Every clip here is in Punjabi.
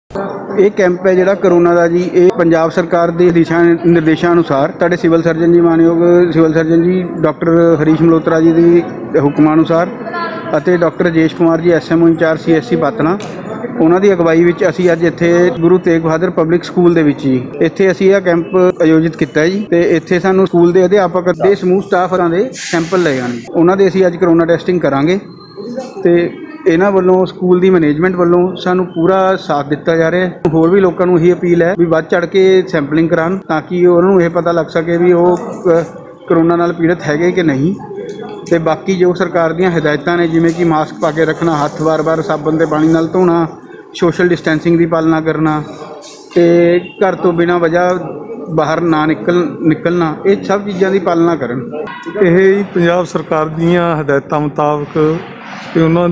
ਇਹ ਕੈਂਪ ਹੈ ਜਿਹੜਾ ਕਰੋਨਾ ਦਾ ਜੀ, ਇਹ ਪੰਜਾਬ ਸਰਕਾਰ ਦੇ ਦਿਸ਼ਾ ਨਿਰਦੇਸ਼ਾਂ ਅਨੁਸਾਰ ਸਾਡੇ ਸਿਵਲ ਸਰਜਨ ਜੀ, ਮਾਨਯੋਗ civil surgeon ji doctor Harish Malhotra ji ਦੇ ਹੁਕਮਾਂ ਅਨੁਸਾਰ ਅਤੇ doctor Rajesh Kumar ji SMO incharge CSC ਪਾਤਨਾ, ਉਹਨਾਂ ਦੀ ਅਗਵਾਈ ਵਿੱਚ ਅਸੀਂ ਅੱਜ ਇੱਥੇ ਗੁਰੂ ਤੇਗ ਬਹਾਦਰ ਪਬਲਿਕ ਸਕੂਲ ਦੇ ਵਿੱਚ ਜੀ ਇੱਥੇ ਅਸੀਂ ਇਹ ਕੈਂਪ ਆਯੋਜਿਤ ਕੀਤਾ ਜੀ। ਤੇ ਇੱਥੇ ਸਾਨੂੰ ਸਕੂਲ ਦੇ ਅਧਿਆਪਕ ਦੇ ਸਮੂਹ ਸਟਾਫਾਂ ਦੇ ਸੈਂਪਲ ਲਏ ਹਨ, ਉਹਨਾਂ ਦੇ ਅਸੀਂ ਅੱਜ ਕਰੋਨਾ ਟੈਸਟਿੰਗ ਕਰਾਂਗੇ। ਤੇ ਇਹਨਾਂ ਵੱਲੋਂ ਸਕੂਲ ਦੀ ਮੈਨੇਜਮੈਂਟ ਵੱਲੋਂ ਸਾਨੂੰ ਪੂਰਾ ਸਾਥ ਦਿੱਤਾ ਜਾ ਰਿਹਾ ਹੈ। ਹੋਰ ਵੀ ਲੋਕਾਂ ਨੂੰ ਇਹੀ ਅਪੀਲ ਹੈ ਵੀ ਵੱਧ ਚੜ੍ਹ ਕੇ ਸੈਂਪਲਿੰਗ ਕਰਾਉਣ, ਤਾਂ ਕਿ ਉਹਨਾਂ ਨੂੰ ਇਹ ਪਤਾ ਲੱਗ ਸਕੇ ਵੀ ਉਹ ਕਰੋਨਾ ਨਾਲ ਪੀੜਤ ਹੈਗੇ ਕਿ ਨਹੀਂ। ਤੇ ਬਾਕੀ ਜੋ ਸਰਕਾਰ ਦੀਆਂ ਹਦਾਇਤਾਂ ਨੇ, ਜਿਵੇਂ ਕਿ ਮਾਸਕ ਪਾ ਕੇ ਰੱਖਣਾ, ਹੱਥ ਵਾਰ-ਵਾਰ ਸਾਬਣ ਤੇ ਪਾਣੀ ਨਾਲ ਧੋਣਾ, ਸੋਸ਼ਲ ਡਿਸਟੈਂਸਿੰਗ ਦੀ ਪਾਲਣਾ ਕਰਨਾ ਤੇ ਘਰ ਤੋਂ ਬਿਨਾਂ ਵਜ੍ਹਾ ਬਾਹਰ ਨਾ ਨਿਕਲਣਾ, ਇਹ ਸਭ ਚੀਜ਼ਾਂ ਦੀ ਪਾਲਣਾ ਕਰਨ। ਇਹ ਪੰਜਾਬ ਸਰਕਾਰ ਦੀਆਂ ਹਦਾਇਤਾਂ ਮੁਤਾਬਕ ਤੇ ਉਹਨਾਂ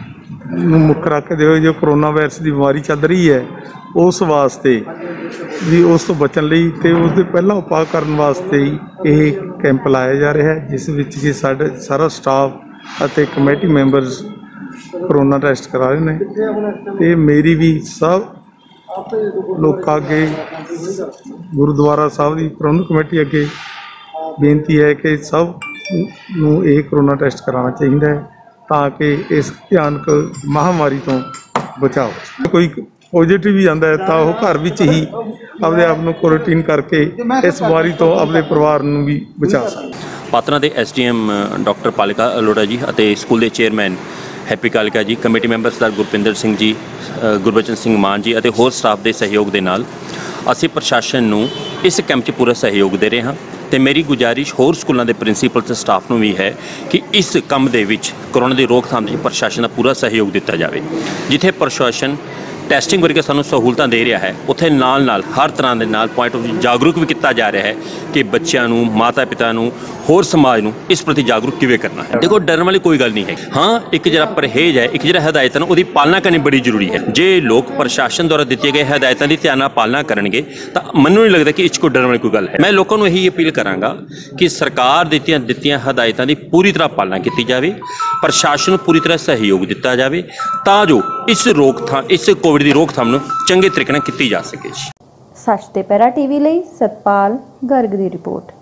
ਨੂੰ ਮੁੱਖ ਰੱਖਦੇ ਹੋਏ ਜੋ ਕਰੋਨਾ ਵਾਇਰਸ ਦੀ ਬਿਮਾਰੀ ਚੱਲ ਰਹੀ ਹੈ ਉਸ ਵਾਸਤੇ ਵੀ ਉਸ ਤੋਂ ਬਚਣ ਲਈ ਤੇ ਉਸ ਦੇ ਪਹਿਲਾਂ ਉਪਾਅ ਕਰਨ ਵਾਸਤੇ ਹੀ ਇਹ ਕੈਂਪ ਲਾਇਆ ਜਾ ਰਿਹਾ ਹੈ, ਜਿਸ ਵਿੱਚ ਕਿ ਸਾਡੇ ਸਾਰਾ ਸਟਾਫ ਅਤੇ ਕਮੇਟੀ ਮੈਂਬਰਸ ਕਰੋਨਾ ਟੈਸਟ ਕਰਾ ਰਹੇ ਨੇ। ਤੇ ਮੇਰੀ ਵੀ ਸਭ ਲੋਕਾਂ ਅੱਗੇ, ਗੁਰਦੁਆਰਾ ਸਾਹਿਬ ਦੀ ਪ੍ਰਬੰਧਕ ਕਮੇਟੀ ਅੱਗੇ ਬੇਨਤੀ ਹੈ ਕਿ ਸਭ ਨੂੰ ਇਹ ਕਰੋਨਾ ਟੈਸਟ ਕਰਾਉਣਾ ਚਾਹੀਦਾ ਹੈ, ਤਾਂ ਕਿ ਇਸ ਭਿਆਨਕ ਮਹਾਮਾਰੀ ਤੋਂ ਬਚਾਓ। ਕੋਈ ਪੋਜ਼ੀਟਿਵ ਵੀ ਆਉਂਦਾ ਹੈ ਤਾਂ ਉਹ ਘਰ ਵਿੱਚ ਹੀ ਆਪਣੇ ਆਪ ਨੂੰ ਕੁਆਰੰਟਾਈਨ ਕਰਕੇ ਇਸ ਬਿਮਾਰੀ ਤੋਂ ਆਪਣੇ ਪਰਿਵਾਰ ਨੂੰ ਵੀ ਬਚਾ ਸਕਦਾ। ਪਾਤਨਾ ਦੇ SDM ਡਾਕਟਰ ਪਾਲਿਕਾ ਅਲੋੜਾ ਜੀ ਅਤੇ ਸਕੂਲ ਦੇ chairman Happy Kalika ji, committee member Sardar Gurpinder Singh ji, Gurbachan Singh ਮਾਨ ਜੀ ਅਤੇ ਹੋਰ ਸਟਾਫ ਦੇ ਸਹਿਯੋਗ ਦੇ ਨਾਲ ਅਸੀਂ ਪ੍ਰਸ਼ਾਸਨ ਨੂੰ ਇਸ ਕੈਂਪ 'ਚ ਪੂਰਾ ਸਹਿਯੋਗ ਦੇ ਰਹੇ ਹਾਂ। ਤੇ ਮੇਰੀ ਗੁਜ਼ਾਰਿਸ਼ ਹੋਰ ਸਕੂਲਾਂ ਦੇ ਪ੍ਰਿੰਸੀਪਲ ਤੇ ਸਟਾਫ ਨੂੰ ਵੀ ਹੈ ਕਿ ਇਸ ਕੰਮ ਦੇ ਵਿੱਚ ਕਰੋਨਾ ਦੀ ਰੋਕਥਾਮ ਦੇ ਪ੍ਰਸ਼ਾਸਨ ਦਾ ਪੂਰਾ ਸਹਿਯੋਗ ਦਿੱਤਾ ਜਾਵੇ। ਜਿੱਥੇ ਪ੍ਰਸ਼ਾਸਨ ਟੈਸਟਿੰਗ ਵਰਗੇ ਸਾਨੂੰ ਸਹੂਲਤਾਂ ਦੇ ਰਿਹਾ ਹੈ, ਉੱਥੇ ਨਾਲ ਹਰ ਤਰ੍ਹਾਂ ਦੇ ਨਾਲ ਪੁਆਇੰਟ ਆਫ ਵਿਊ ਜਾਗਰੂਕ ਵੀ ਕੀਤਾ ਜਾ ਰਿਹਾ ਹੈ ਕਿ ਬੱਚਿਆਂ ਨੂੰ, ਮਾਤਾ ਪਿਤਾ ਨੂੰ, ਹੋਰ ਸਮਾਜ ਨੂੰ ਇਸ ਪ੍ਰਤੀ ਜਾਗਰੂਕ ਕਿਵੇਂ ਕਰਨਾ ਹੈ। ਦੇਖੋ, ਡਰਨ ਵਾਲੀ ਕੋਈ ਗੱਲ ਨਹੀਂ ਹੈ। ਹਾਂ, ਇੱਕ ਜਿਹੜਾ ਪਰਹੇਜ਼ ਹੈ, ਇੱਕ ਜਿਹੜਾ ਹਦਾਇਤਾਂ ਉਹਦੀ ਪਾਲਣਾ ਕਰਨੀ ਬੜੀ ਜ਼ਰੂਰੀ ਹੈ। ਜੇ ਲੋਕ ਪ੍ਰਸ਼ਾਸਨ ਦੁਆਰਾ ਦਿੱਤੀਆਂ ਗਏ ਹਦਾਇਤਾਂ ਦੀ ਧਿਆਨ ਨਾਲ ਪਾਲਣਾ ਕਰਨਗੇ ਤਾਂ ਮੈਨੂੰ ਨਹੀਂ ਲੱਗਦਾ ਕਿ ਇਸ 'ਚ ਕੋਈ ਡਰਨ ਵਾਲੀ ਕੋਈ ਗੱਲ ਹੈ। ਮੈਂ ਲੋਕਾਂ ਨੂੰ ਇਹੀ ਅਪੀਲ ਕਰਾਂਗਾ ਕਿ ਸਰਕਾਰ ਦਿੱਤੀਆਂ ਹਦਾਇਤਾਂ ਦੀ ਪੂਰੀ ਤਰ੍ਹਾਂ ਪਾਲਣਾ ਕੀਤੀ ਜਾਵੇ, ਪ੍ਰਸ਼ਾਸਨ ਨੂੰ ਪੂਰੀ ਤਰ੍ਹਾਂ ਸਹਿਯੋਗ ਦਿੱਤਾ ਜਾਵੇ, ਤਾਂ ਜੋ ਇਸ ਕੋਵਿਡ ਦੀ ਰੋਕਥਾਮ ਨੂੰ ਚੰਗੇ ਤਰੀਕੇ ਨਾਲ ਕੀਤੀ ਜਾ ਸਕੇ। ਸੱਚ ਤੇ ਪੈਰਾ TV ਲਈ ਸਤਪਾਲ ਗਰਗ ਦੀ ਰਿਪੋਰਟ।